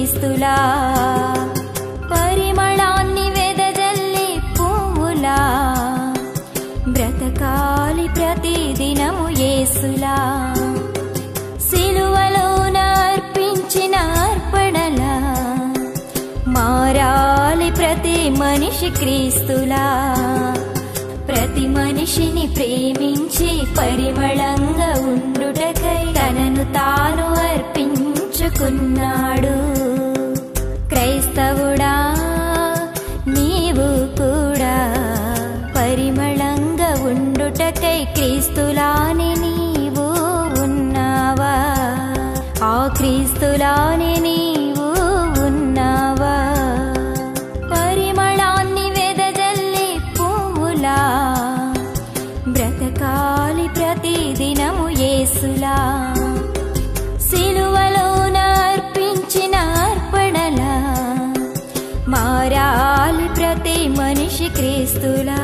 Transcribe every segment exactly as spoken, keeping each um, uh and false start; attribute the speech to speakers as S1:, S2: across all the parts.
S1: క్రీస్తులా పరిమళాన్ని వెదజల్లి పువ్వులా బ్రతకాలి ప్రతిదినము యేసులా సిలువలోన అర్పించిన అర్పణలా మారాలి ప్రతి మనిషి క్రీస్తులా ప్రతి మనిషిని ప్రేమించి పరిమళంగా ఉండుటకై తనను తాను అర్పించుకున్నాడు. క్రైస్తవుడా నీవు కూడా పరిమళంగా ఉండుటకై క్రీస్తులానే నీవు ఉన్నావా? ఆ క్రీస్తులానే నీవు ఉన్నావా? పరిమళాన్ని వెదజల్లి పువ్వులా బ్రతకాలి ప్రతిదినము యేసులా సిలువలోన అర్పించిన అర్పణలా మారాలి ప్రతి మనిషి క్రీస్తులా.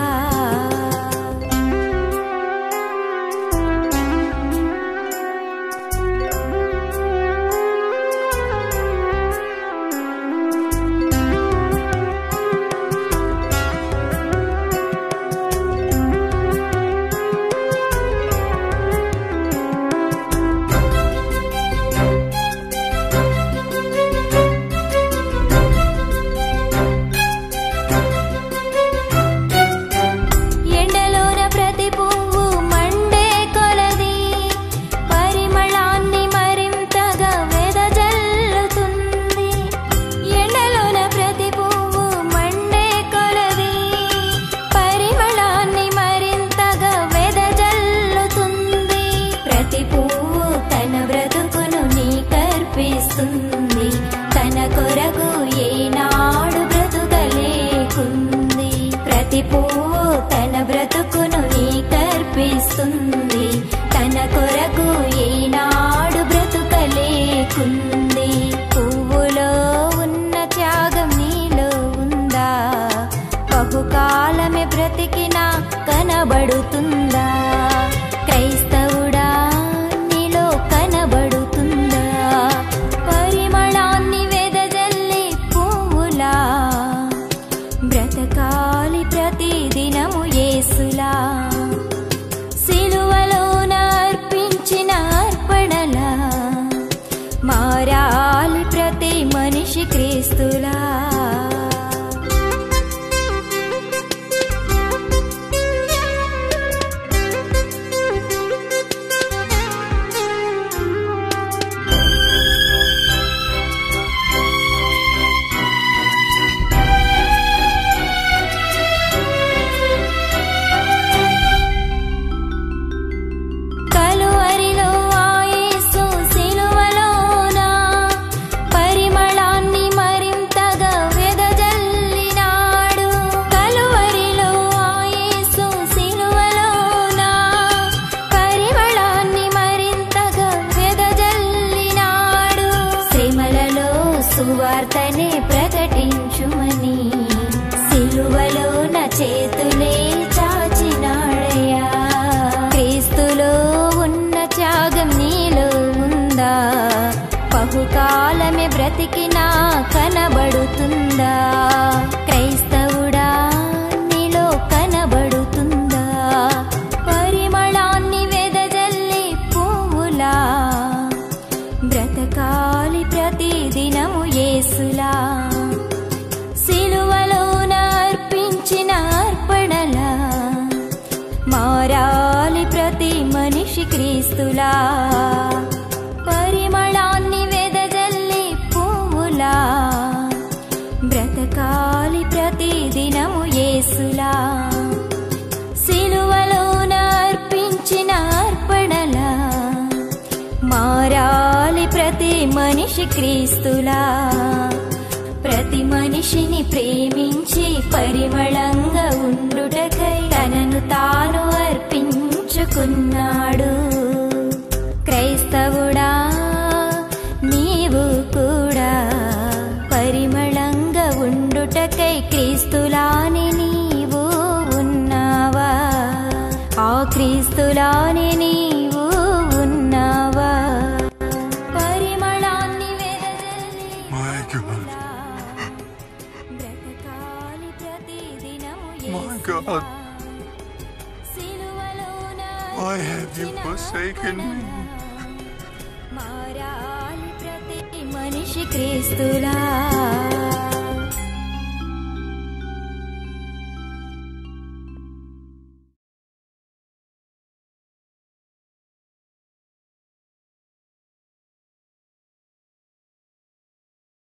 S1: తన కొరకు ఏనాడు బ్రతుకలేకుంది. ప్రతి పువ్వు తన బ్రతుకును నీకర్పిస్తుంది. తన కొరకు ఏనాడు బ్రతుకలేకుంది. పువ్వులో ఉన్న త్యాగం నీలో ఉందా? బహుకాలమే బ్రతికినా కనబడుతుందా? క్రైస్తవుడా నీలో కనబడుతుందా? పరిమళాన్ని వెదజల్లి పువ్వులా బ్రతకాలి ప్రతిదినము యేసులా సిలువలోన అర్పించిన అర్పణలా మారాలి ప్రతి మనిషి క్రీస్తులా. సువార్తనే ప్రకటించుమని సిలువలో నా చేతులే చాచినాడయ్యా. క్రీస్తులో ఉన్న త్యాగం నీలో ఉందా? బహుకాలమే బ్రతికినా కనబడుతుందా? క్రైస్తవుడా నీలో కనబడుతుందా? పరిమళాన్ని వెదజల్లి పువ్వులా బ్రతకాలి ప్రతిదినము యేసులా సిలువలోన అర్పించిన అర్పణలా మారాలి ప్రతి మనిషి క్రీస్తులా. పరిమళాన్ని వెదజల్లి పువ్వులా బ్రతకాలి ప్రతిదినము యేసులా సిలువలోన అర్పించిన అర్పణలా మారాలి ప్రతి మనిషి క్రీస్తులా. ప్రతి మనిషిని ప్రేమించి పరిమళంగా ఉండుటకై తనను తాను అర్పించుకున్నాడు. క్రైస్తవుడా నీవు కూడా పరిమళంగా ఉండుటకై క్రీస్తులానే నీవు ఉన్నావా? ఆ క్రీస్తులానే నీవు ఉన్నావా? పరిమళాన్ని వెదజల్లి
S2: My God, why have you forsaken me?
S1: మారాలి ప్రతి మనిషి క్రీస్తులా